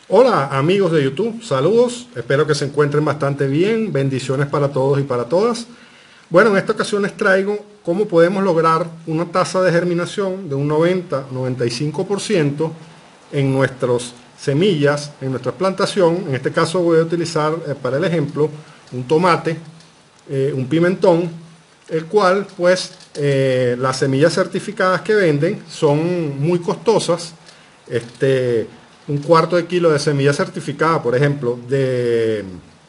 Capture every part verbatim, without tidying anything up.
Hola amigos de YouTube, saludos, espero que se encuentren bastante bien, bendiciones para todos y para todas. Bueno, en esta ocasión les traigo cómo podemos lograr una tasa de germinación de un noventa a noventa y cinco por ciento en nuestras semillas, en nuestra plantación. En este caso voy a utilizar eh, para el ejemplo un tomate, eh, un pimentón, el cual pues eh, las semillas certificadas que venden son muy costosas. Este, un cuarto de kilo de semilla certificada, por ejemplo, de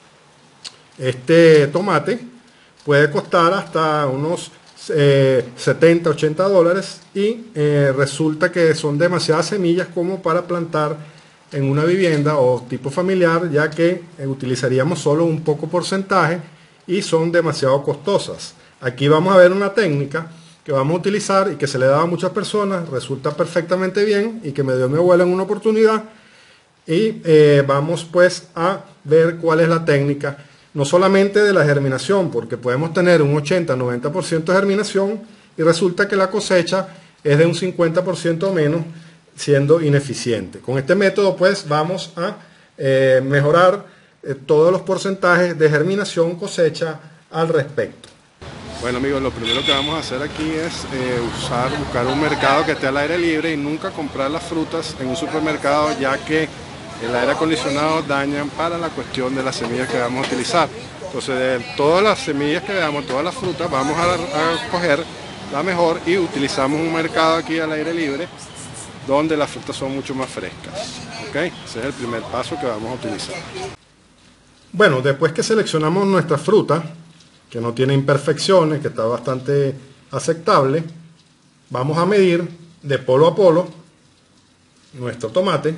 este tomate puede costar hasta unos eh, setenta, ochenta dólares y eh, resulta que son demasiadas semillas como para plantar en una vivienda o tipo familiar, ya que eh, utilizaríamos solo un poco porcentaje y son demasiado costosas. Aquí vamos a ver una técnica que vamos a utilizar y que se le da a muchas personas, resulta perfectamente bien y que me dio mi abuela en una oportunidad. Y eh, vamos pues a ver cuál es la técnica, no solamente de la germinación, porque podemos tener un ochenta a noventa por ciento de germinación y resulta que la cosecha es de un cincuenta por ciento menos, siendo ineficiente. Con este método pues vamos a eh, mejorar eh, todos los porcentajes de germinación cosecha al respecto. Bueno amigos, lo primero que vamos a hacer aquí es eh, usar, buscar un mercado que esté al aire libre y nunca comprar las frutas en un supermercado, ya que el aire acondicionado dañan para la cuestión de las semillas que vamos a utilizar. Entonces de todas las semillas que veamos, todas las frutas, vamos a, a coger la mejor y utilizamos un mercado aquí al aire libre donde las frutas son mucho más frescas. ¿Okay? Ese es el primer paso que vamos a utilizar. Bueno, después que seleccionamos nuestra fruta, que no tiene imperfecciones, que está bastante aceptable, vamos a medir de polo a polo nuestro tomate.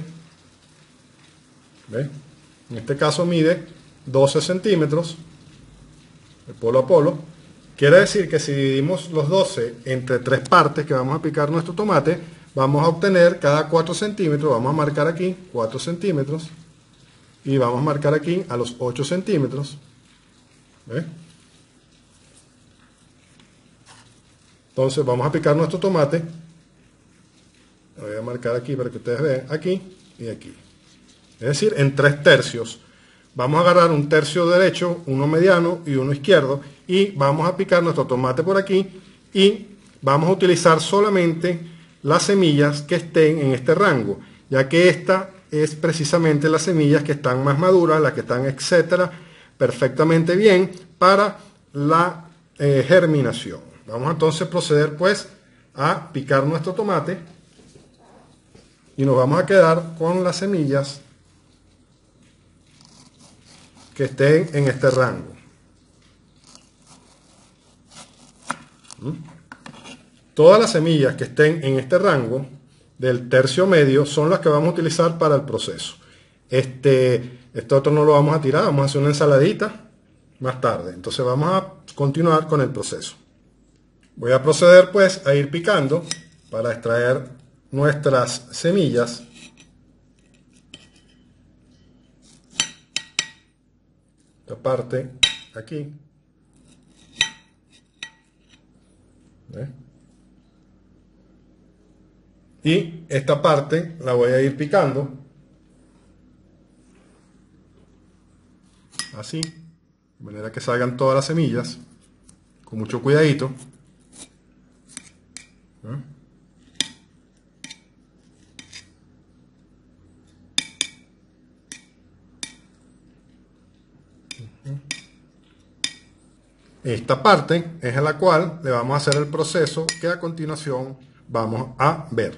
¿Ve? En este caso mide doce centímetros de polo a polo. Quiere decir que si dividimos los doce entre tres partes que vamos a picar nuestro tomate, vamos a obtener cada cuatro centímetros, vamos a marcar aquí cuatro centímetros y vamos a marcar aquí a los ocho centímetros. ¿Ve? Entonces vamos a picar nuestro tomate. Lo voy a marcar aquí para que ustedes vean, aquí y aquí. Es decir, en tres tercios. Vamos a agarrar un tercio derecho, uno mediano y uno izquierdo y vamos a picar nuestro tomate por aquí y vamos a utilizar solamente las semillas que estén en este rango, ya que esta es precisamente las semillas que están más maduras, las que están, etcétera, perfectamente bien para la eh, germinación. Vamos entonces a proceder pues a picar nuestro tomate y nos vamos a quedar con las semillas que estén en este rango. ¿Mm? Todas las semillas que estén en este rango del tercio medio son las que vamos a utilizar para el proceso. Este, este otro no lo vamos a tirar, vamos a hacer una ensaladita más tarde. Entonces vamos a continuar con el proceso. Voy a proceder pues a ir picando para extraer nuestras semillas. Esta parte aquí. ¿Ve? Y esta parte la voy a ir picando así, de manera que salgan todas las semillas con mucho cuidadito. ¿Eh? Esta parte es en la cual le vamos a hacer el proceso que a continuación vamos a ver.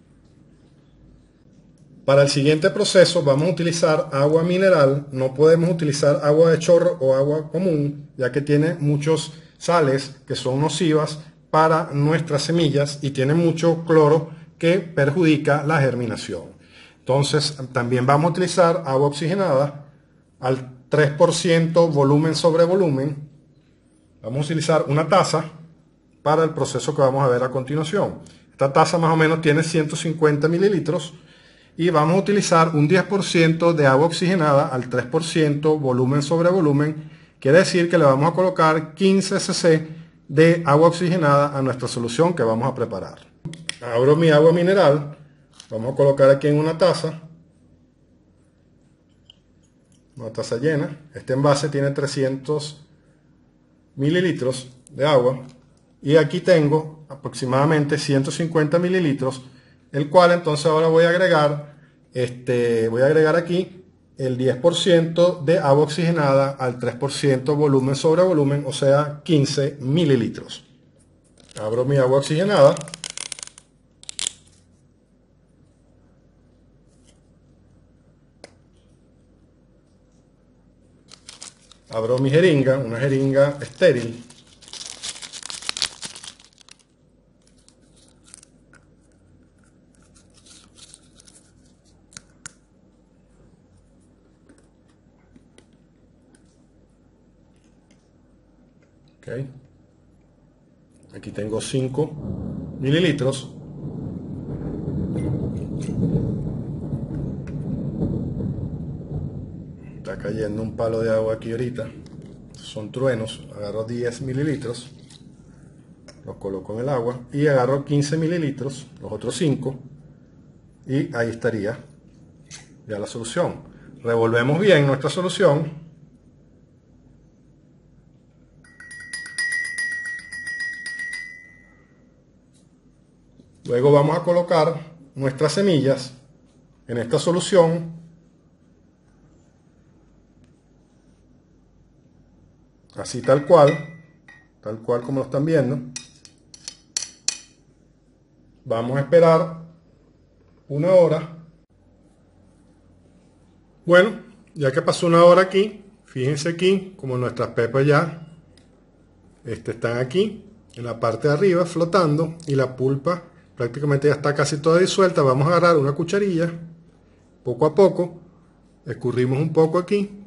Para el siguiente proceso vamos a utilizar agua mineral. No podemos utilizar agua de chorro o agua común, ya que tiene muchos sales que son nocivas para nuestras semillas y tiene mucho cloro que perjudica la germinación. Entonces también vamos a utilizar agua oxigenada al tres por ciento volumen sobre volumen. Vamos a utilizar una taza para el proceso que vamos a ver a continuación. Esta taza más o menos tiene ciento cincuenta mililitros y vamos a utilizar un diez por ciento de agua oxigenada al tres por ciento volumen sobre volumen. Quiere decir que le vamos a colocar quince cc de agua oxigenada a nuestra solución que vamos a preparar. Abro mi agua mineral, vamos a colocar aquí en una taza una taza llena. Este envase tiene trescientos mililitros de agua y aquí tengo aproximadamente ciento cincuenta mililitros, el cual entonces ahora voy a agregar este voy a agregar aquí el diez por ciento de agua oxigenada al tres por ciento volumen sobre volumen, o sea quince mililitros. Abro mi agua oxigenada. Abro mi jeringa, una jeringa estéril. Okay. Aquí tengo cinco mililitros. Está cayendo un palo de agua aquí ahorita. Son truenos. Agarro diez mililitros. Los coloco en el agua. Y agarro quince mililitros. Los otros cinco. Y ahí estaría ya la solución. Revolvemos bien nuestra solución. Luego vamos a colocar nuestras semillas en esta solución. Así tal cual, tal cual como lo están viendo. Vamos a esperar una hora. Bueno, ya que pasó una hora aquí, fíjense aquí como nuestras pepas ya este, están aquí en la parte de arriba flotando y la pulpa prácticamente ya está casi toda disuelta. Vamos a agarrar una cucharilla, poco a poco, escurrimos un poco aquí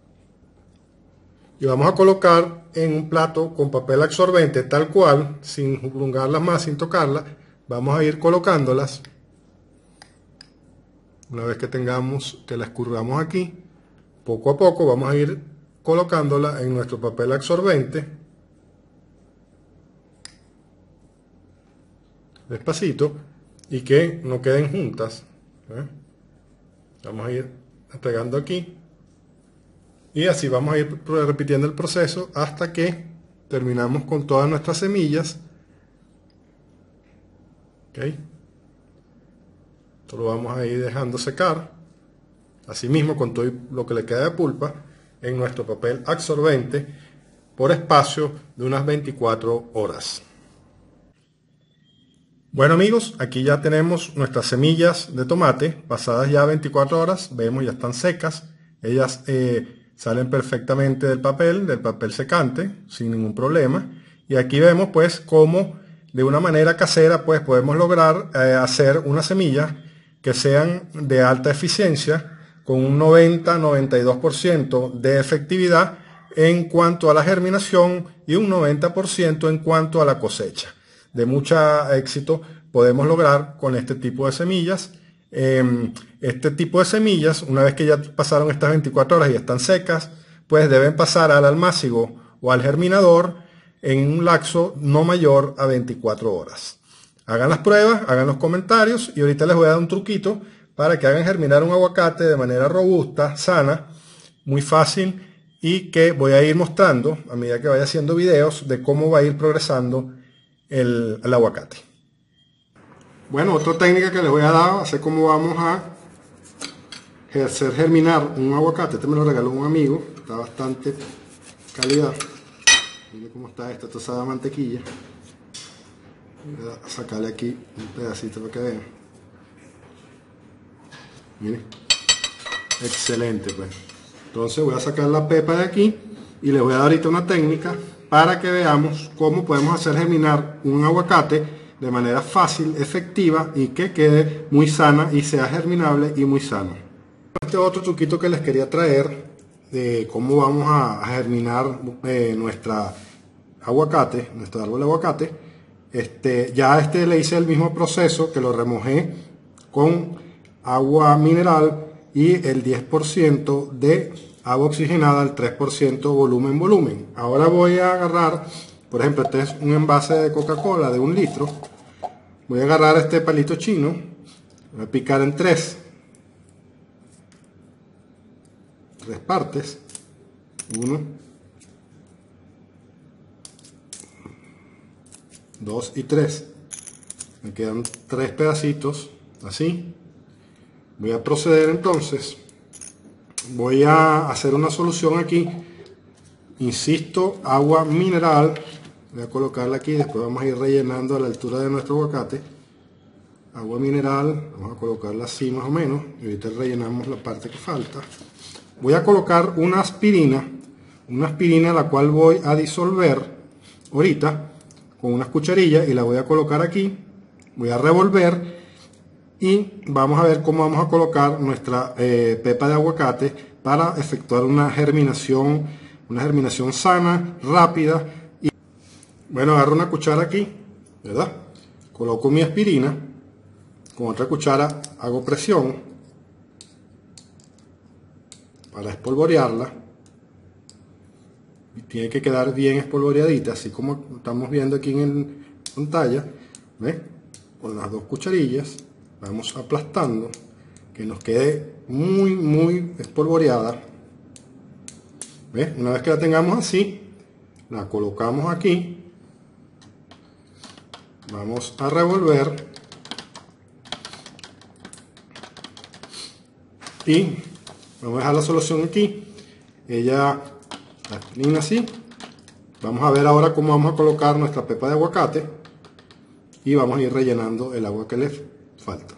y vamos a colocar en un plato con papel absorbente tal cual, sin prolongarlas más, sin tocarlas. Vamos a ir colocándolas. Una vez que tengamos, que la escurramos aquí, poco a poco vamos a ir colocándola en nuestro papel absorbente. Despacito y que no queden juntas. ¿eh? Vamos a ir pegando aquí y así vamos a ir repitiendo el proceso hasta que terminamos con todas nuestras semillas. ¿Okay? Esto lo vamos a ir dejando secar, asimismo con todo lo que le queda de pulpa en nuestro papel absorbente por espacio de unas veinticuatro horas. Bueno amigos, aquí ya tenemos nuestras semillas de tomate pasadas ya veinticuatro horas. Vemos ya están secas. Ellas eh, salen perfectamente del papel, del papel secante, sin ningún problema. Y aquí vemos pues cómo de una manera casera pues podemos lograr eh, hacer unas semillas que sean de alta eficiencia, con un noventa a noventa y dos por ciento de efectividad en cuanto a la germinación y un noventa por ciento en cuanto a la cosecha. De mucho éxito podemos lograr con este tipo de semillas. Eh, este tipo de semillas, una vez que ya pasaron estas veinticuatro horas y están secas, pues deben pasar al almácigo o al germinador en un lapso no mayor a veinticuatro horas. Hagan las pruebas, hagan los comentarios y ahorita les voy a dar un truquito para que hagan germinar un aguacate de manera robusta, sana, muy fácil y que voy a ir mostrando a medida que vaya haciendo videos de cómo va a ir progresando El, el aguacate. Bueno, otra técnica que les voy a dar, hacer cómo vamos a hacer germinar un aguacate. Este me lo regaló un amigo, está bastante calidad. Miren cómo está esto, esto sabe a mantequilla. Voy a sacarle aquí un pedacito para que vean. Miren, excelente pues. Entonces voy a sacar la pepa de aquí y les voy a dar ahorita una técnica para que veamos cómo podemos hacer germinar un aguacate de manera fácil, efectiva y que quede muy sana y sea germinable y muy sano. Este otro truquito que les quería traer de cómo vamos a germinar eh, nuestra aguacate, nuestro árbol de aguacate. Este, ya este le hice el mismo proceso, que lo remojé con agua mineral y el diez por ciento de agua oxigenada al tres por ciento volumen volumen. Ahora voy a agarrar, por ejemplo, este es un envase de Coca-Cola de un litro. Voy a agarrar este palito chino, voy a picar en tres. tres partes. Uno, dos y tres. Me quedan tres pedacitos así. Voy a proceder entonces. Voy a hacer una solución aquí. Insisto, agua mineral. Voy a colocarla aquí, después vamos a ir rellenando a la altura de nuestro aguacate. Agua mineral, vamos a colocarla así más o menos. Y ahorita rellenamos la parte que falta. Voy a colocar una aspirina. Una aspirina la cual voy a disolver ahorita con unas cucharillas y la voy a colocar aquí. Voy a revolver y vamos a ver cómo vamos a colocar nuestra eh, pepa de aguacate para efectuar una germinación, una germinación sana, rápida. Y bueno, agarro una cuchara aquí, ¿verdad? Coloco mi aspirina, con otra cuchara hago presión para espolvorearla. Y tiene que quedar bien espolvoreadita, así como estamos viendo aquí en pantalla. ¿Ves? Con las dos cucharillas vamos aplastando que nos quede muy muy espolvoreada. ¿Ves? Una vez que la tengamos así, la colocamos aquí, vamos a revolver y vamos a dejar la solución aquí. Ella la aspirina así. Vamos a ver ahora cómo vamos a colocar nuestra pepa de aguacate y vamos a ir rellenando el agua que le falta.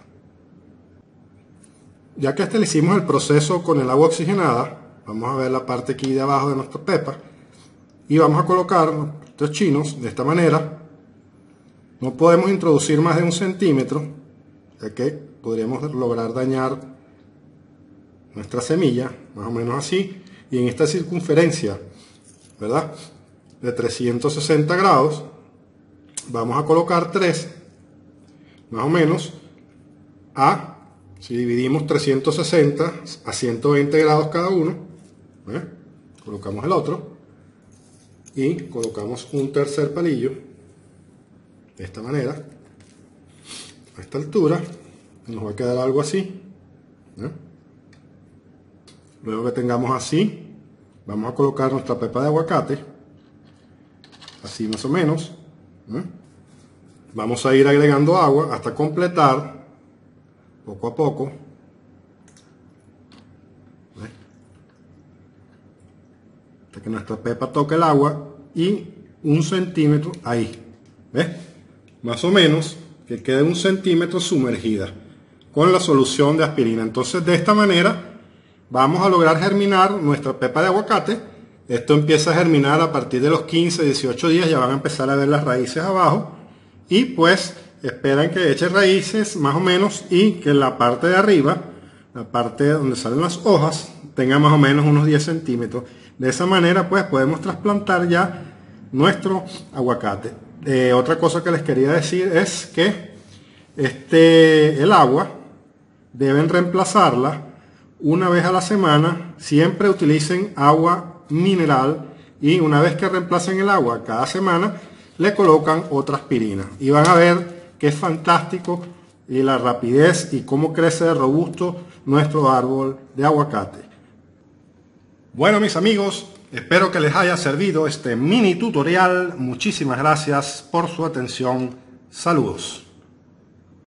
Ya que estilicimos el proceso con el agua oxigenada, vamos a ver la parte aquí de abajo de nuestra pepa y vamos a colocar nuestros chinos de esta manera. No podemos introducir más de un centímetro, ya que podríamos lograr dañar nuestra semilla, más o menos así. Y en esta circunferencia, ¿verdad?, de trescientos sesenta grados, vamos a colocar tres, más o menos, a, si dividimos trescientos sesenta a ciento veinte grados cada uno, ¿eh? Colocamos el otro y colocamos un tercer palillo de esta manera, a esta altura, nos va a quedar algo así, ¿eh? Luego que tengamos así, vamos a colocar nuestra pepa de aguacate, así más o menos. ¿eh? Vamos a ir agregando agua hasta completar, poco a poco. ¿Ves? Hasta que nuestra pepa toque el agua y un centímetro ahí. ¿Ves? Más o menos que quede un centímetro sumergida con la solución de aspirina. Entonces, de esta manera vamos a lograr germinar nuestra pepa de aguacate. Esto empieza a germinar a partir de los quince, dieciocho días, ya van a empezar a ver las raíces abajo. Y pues esperan que eche raíces más o menos y que la parte de arriba, la parte donde salen las hojas, tenga más o menos unos diez centímetros. De esa manera pues podemos trasplantar ya nuestro aguacate. Eh, otra cosa que les quería decir es que este, el agua deben reemplazarla una vez a la semana. Siempre utilicen agua mineral y una vez que reemplacen el agua cada semana le colocan otra aspirina y van a ver que es fantástico y la rapidez y cómo crece de robusto nuestro árbol de aguacate. Bueno, mis amigos, espero que les haya servido este mini tutorial. Muchísimas gracias por su atención. Saludos.